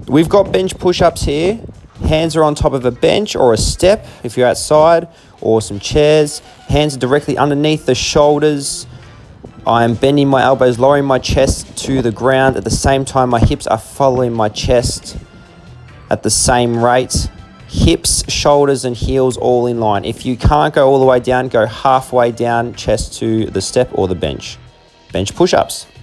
We've got bench push-ups here. Hands are on top of a bench or a step if you're outside, or some chairs. Hands are directly underneath the shoulders. I am bending my elbows, lowering my chest to the ground. At the same time, my hips are following my chest at the same rate. Hips, shoulders, and heels all in line. If you can't go all the way down, go halfway down, chest to the step or the bench. Bench push-ups.